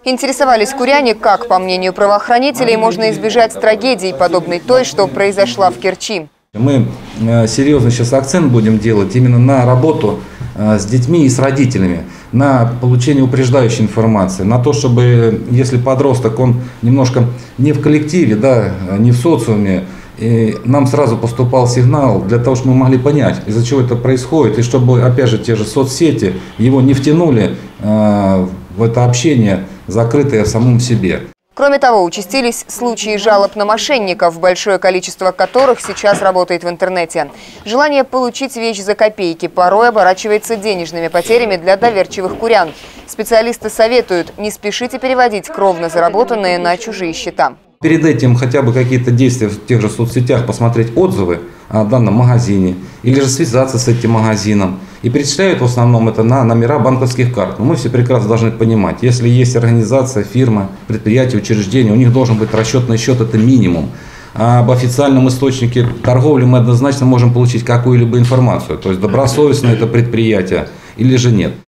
Интересовались куряне, как, по мнению правоохранителей, можно избежать трагедии, подобной той, что произошла в Керчи. Мы серьезно сейчас акцент будем делать именно на работу с детьми и с родителями, на получение упреждающей информации, на то, чтобы, если подросток, он немножко не в коллективе, да, не в социуме, и нам сразу поступал сигнал для того, чтобы мы могли понять, из-за чего это происходит, и чтобы, опять же, те же соцсети его не втянули в это общение, закрытое в самом себе. Кроме того, участились случаи жалоб на мошенников, большое количество которых сейчас работает в интернете. Желание получить вещь за копейки порой оборачивается денежными потерями для доверчивых курян. Специалисты советуют, не спешите переводить кровно заработанные на чужие счета. Перед этим хотя бы какие-то действия в тех же соцсетях, посмотреть отзывы о данном магазине или же связаться с этим магазином. И перечисляют в основном это на номера банковских карт. Но мы все прекрасно должны понимать, если есть организация, фирма, предприятие, учреждение, у них должен быть расчетный счет, это минимум. А об официальном источнике торговли мы однозначно можем получить какую-либо информацию. То есть добросовестно это предприятие или же нет.